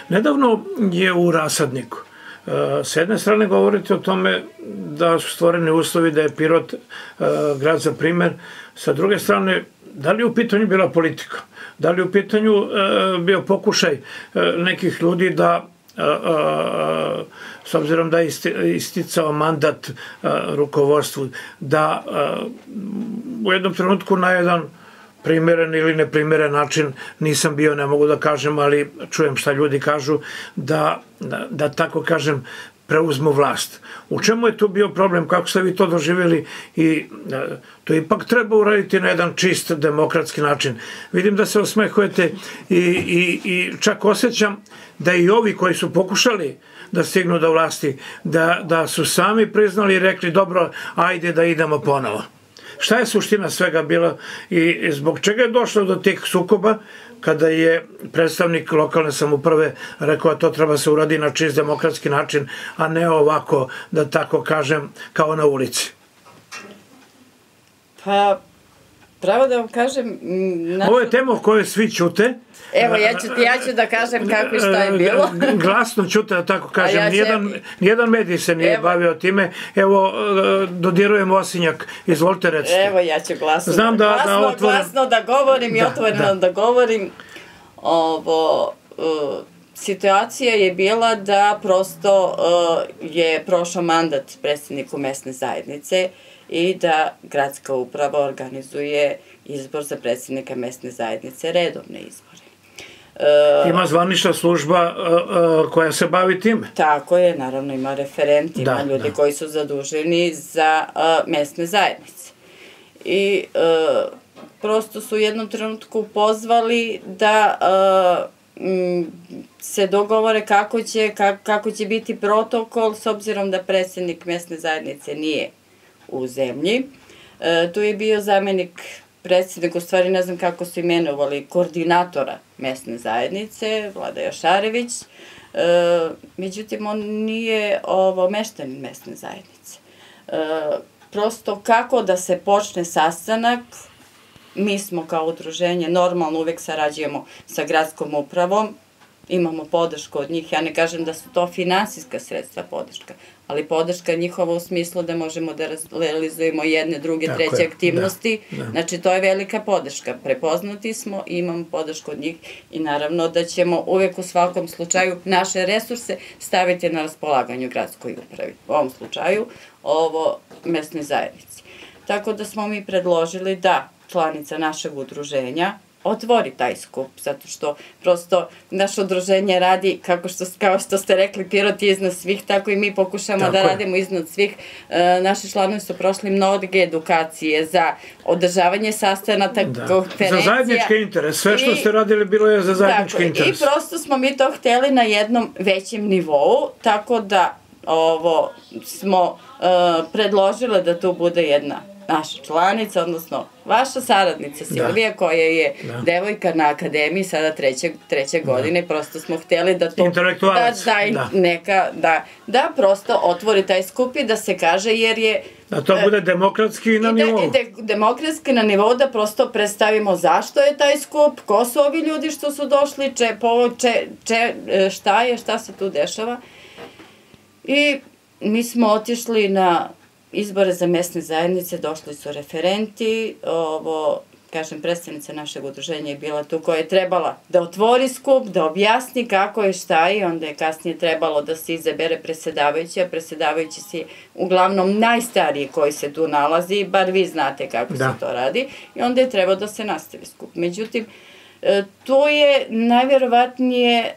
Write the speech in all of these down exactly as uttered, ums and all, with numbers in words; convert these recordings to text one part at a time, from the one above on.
Nedavno je u Rasadniku. S jedne strane govorite o tome da su stvoreni uslovi, da je Pirot grad za primer. Sa druge strane, da li je u pitanju bila politika? Da li je u pitanju bio pokušaj nekih ljudi da, s obzirom da je isticao mandat rukovodstvu, da u jednom trenutku na jedan primeren ili neprimeren način, nisam bio, ne mogu da kažem, ali čujem šta ljudi kažu, da, da, da tako kažem, preuzmu vlast. U čemu je tu bio problem, kako ste vi to doživjeli i to ipak treba uraditi na jedan čist demokratski način. Vidim da se osmehujete i, i, i čak osjećam da i ovi koji su pokušali da stignu do vlasti, da, da su sami priznali i rekli dobro, ajde da idemo ponovo. Šta je suština svega bila i zbog čega je došlo do tih sukoba kada je predstavnik lokalne samouprave rekao da to treba se uradi na čist demokratski način, a ne ovako, da tako kažem, kao na ulici? Pa, pravo da vam kažem... Ovo je tema o kojoj svi ćute. Evo, ja ću, ja ću da kažem kako i šta je bilo. Glasno ćute, da tako kažem. Nijedan, nijedan medij se nije evo, bavio time. Evo, dodirujem Osinjak. Izvolite, recite. Evo, ja ću glasno, Znam da, glasno, da, otvoren... glasno da govorim i da, otvoreno da. da govorim. Ovo, uh, situacija je bila da prosto uh, je prošao mandat predsjedniku mesne zajednice i da gradska uprava organizuje izbor za predsjednika mesne zajednice, redovne izbore. Ima zvanična služba koja se bavi tim? Tako je, naravno ima referenti, ima ljudi koji su zaduženi za mesne zajednice. I prosto su u jednom trenutku pozvali da se dogovore kako će, kako će biti protokol, s obzirom da predsjednik mesne zajednice nije u zemlji. Tu je bio zamjenik predsjednik, u stvari ne znam kako su imenovali, koordinatora mesne zajednice, Vlada Jošarević, e, međutim on nije ovo, meštanin mesne zajednice. E, prosto kako da se počne sastanak, mi smo kao udruženje normalno uvek sarađujemo sa gradskom upravom, imamo podršku od njih, ja ne kažem da su to finansijska sredstva podrška, ali podrška njihova u smislu da možemo da realizujemo jedne, druge, treće aktivnosti, znači to je velika podrška. Prepoznati smo i imamo podršku od njih i naravno da ćemo uvek u svakom slučaju naše resurse staviti na raspolaganju gradskoj upravi, u ovom slučaju ovo mesnoj zajednici. Tako da smo mi predložili da članica našeg udruženja otvori taj skup, zato što prosto naše udruženje radi, kako što, kao što ste rekli, Pirot je iznad svih, tako i mi pokušamo tako da je. radimo iznad svih. E, naši članovi su prošli mnoge edukacije za održavanje sastanaka, da. konferencija. Za zajednički interes, sve što I, ste radili bilo je za zajednički tako, interes. I prosto smo mi to hteli na jednom većem nivou, tako da ovo smo e, predložile da tu bude jedna naša članica, odnosno vaša saradnica Silvija, koja je devojka na akademiji sada treće godine, prosto smo htjeli da to da prosto otvori taj skup i da se kaže, jer je da to bude demokratski na nivou. Demokratski na nivou, da prosto predstavimo zašto je taj skup, ko su ovi ljudi što su došli, šta je, šta se tu dešava. I mi smo otišli na izbore za mesne zajednice, došli su referenti, ovo, kažem, predstavnica našeg udruženja je bila tu koja je trebala da otvori skup, da objasni kako je, šta je, onda je kasnije trebalo da se izabere presedavajući, a presedavajući si uglavnom najstariji koji se tu nalazi, bar vi znate kako se to radi, i onda je trebalo da se nastavi skup. Međutim, tu je najvjerovatnije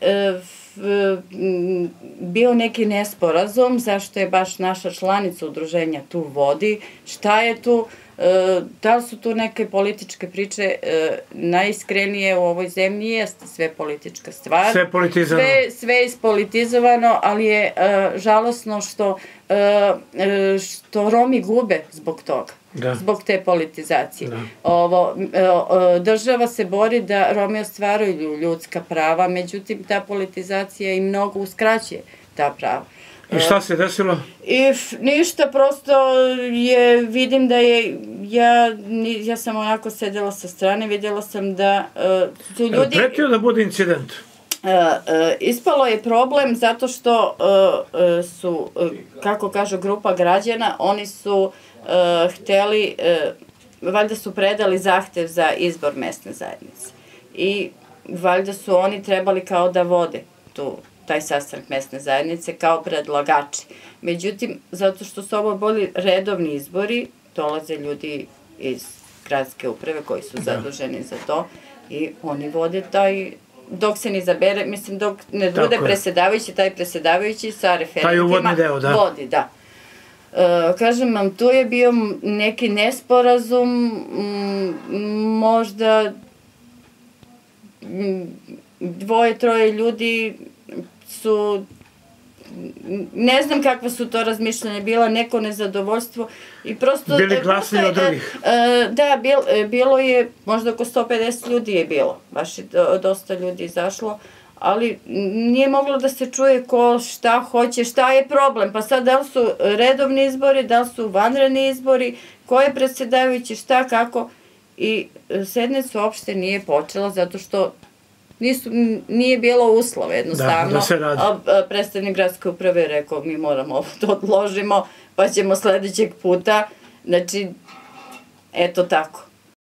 bio neki nesporazum, zašto je baš naša članica udruženja tu vodi, šta je tu, da li su tu neke političke priče, najiskrenije u ovoj zemlji jeste sve politička stvar. Sve politizovano. Sve ispolitizovano, ali je žalosno što što Romi gube zbog toga. Zbog te politizacije. Država se bori da Romi ostvaruju ljudska prava, međutim ta politizacija i mnogo uskraćuje ta prava. I šta se desilo? I ništa, prosto je, vidim da je, ja sam onako sedela sa strane, vidjela sam da su ljudi... Pretio da bude incident? Ispalo je problem zato što su, kako kažu, grupa građana, oni su hteli, valjda su predali zahtev za izbor mesne zajednice i valjda su oni trebali kao da vode tu, taj sastanak mesne zajednice kao predlagači. Međutim, zato što su ovo bili redovni izbori, dolaze ljudi iz gradske uprave koji su zaduženi za to i oni vode taj, dok se ne izabere, mislim, dok ne bude presedavajući, taj presedavajući sa referentima vodi, da. Kažem vam, tu je bio neki nesporazum, možda dvoje, troje ljudi su, ne znam kakva su to razmišljanja bila, neko nezadovoljstvo i prosto... Bili glasni od drugih. Da, bilo je, možda oko sto pedeset ljudi je bilo, baš je dosta ljudi izašlo, ali nije moglo da se čuje ko šta hoće, šta je problem, pa sad da li su redovni izbori, da li su vanredni izbori, ko je predsjedavajući, šta, kako, i sednica uopšte nije počela zato što nije bilo uslova jednostavno. Predstavnik gradske uprave je rekao mi moramo ovo da odložimo, pa ćemo sledećeg puta, znači, eto tako.